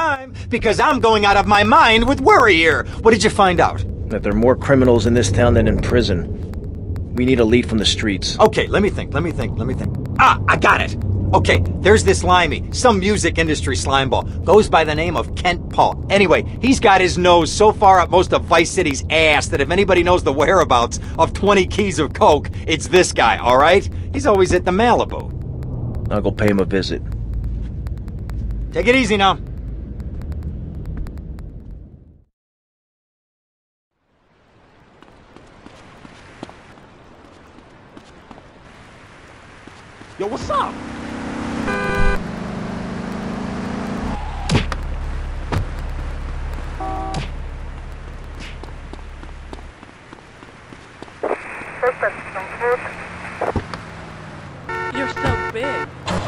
time, because I'm going out of my mind with worry here. What did you find out? That there are more criminals in this town than in prison. We need a lead from the streets. Okay, let me think. Ah, I got it! Okay, there's this Limey, some music industry slimeball. Goes by the name of Kent Paul. Anyway, he's got his nose so far up most of Vice City's ass that if anybody knows the whereabouts of 20 keys of coke, it's this guy, alright? He's always at the Malibu. I'll go pay him a visit. Take it easy now. Yo, what's up? You're so big.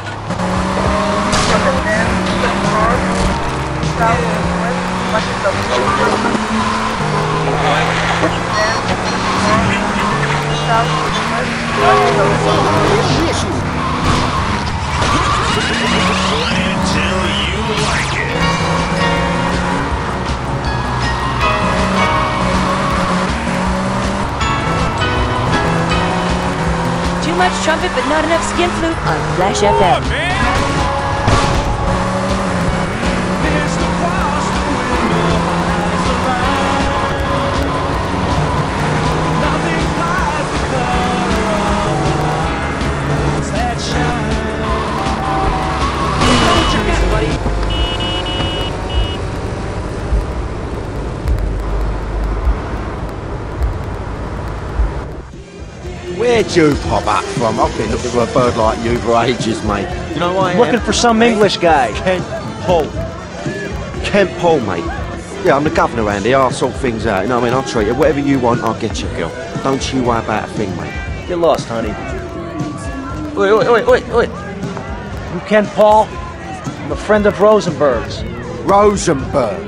Until you like it. Too much trumpet, but not enough skin flute on Flash FM. Where'd you pop up from? I've been looking for a bird like you for ages, mate. You know why I am? Looking for some English guy. Kent Paul. Kent Paul, mate. Yeah, I'm the governor around here. I'll sort things out. You know what I mean? I'll treat you. Whatever you want, I'll get you, girl. Don't you worry about a thing, mate. Get lost, honey. Oi. You Ken Paul? I'm a friend of Rosenberg's. Rosenberg.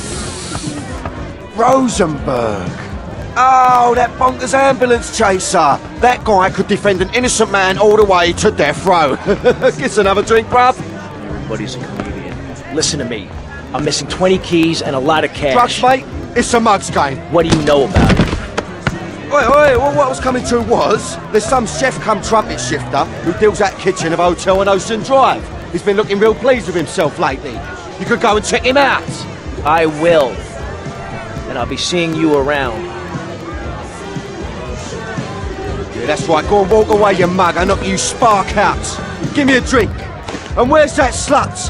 Oh, that bonkers ambulance chaser. That guy could defend an innocent man all the way to death row. Get another drink, bruv. Everybody's a comedian. Listen to me. I'm missing 20 keys and a lot of cash. Drugs, mate? It's a mug's game. What do you know about it? Oi, well, what I was coming to was, there's some chef come trumpet shifter who deals at kitchen of a hotel on Ocean Drive. He's been looking real pleased with himself lately. You could go and check him out. I will. And I'll be seeing you around. Yeah, that's right. Go and walk away, you mug. I knock you spark out. Give me a drink. And where's that slut?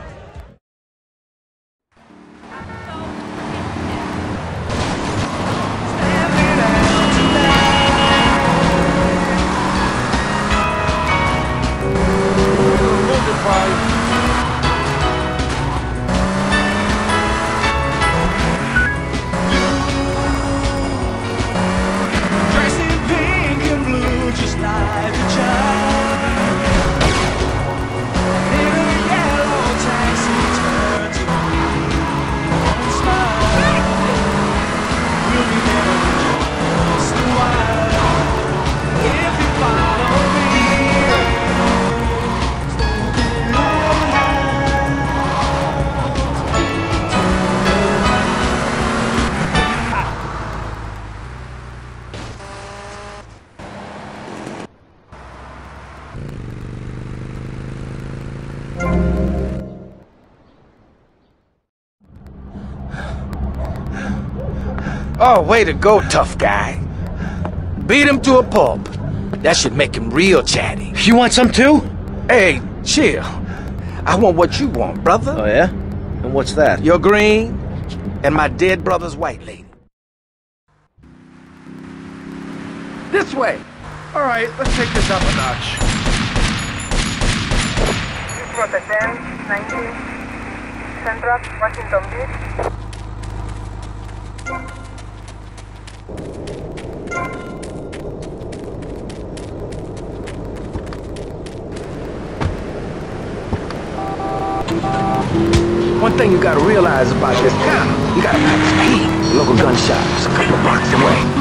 Oh, way to go, tough guy. Beat him to a pulp. That should make him real chatty. You want some too? Hey, chill. I want what you want, brother. Oh, yeah? And what's that? Your green and my dead brother's white lady. This way. All right, let's take this up a notch. Ruta 10, 19, Central, Washington Beach. One thing you gotta realize about this town, you gotta practice heat. Local gun shop is a couple of blocks away.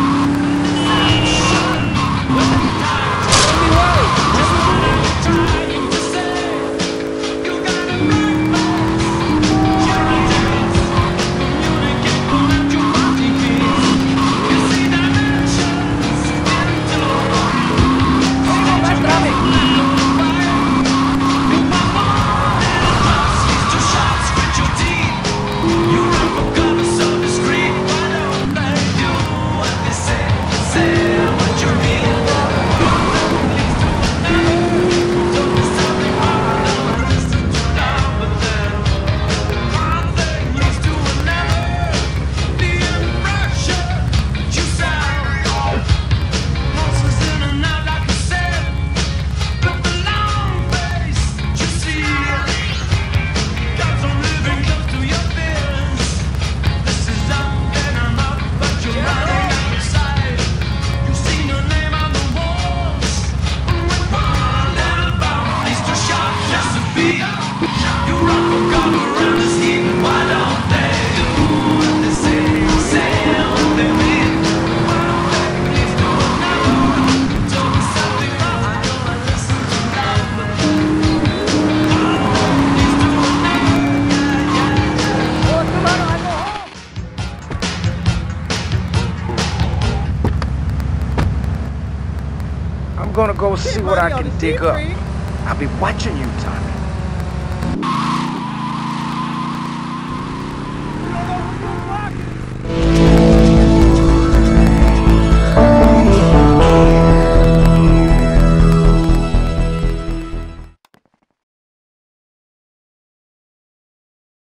I'm gonna go see what I can dig up. I'll be watching you, Tommy.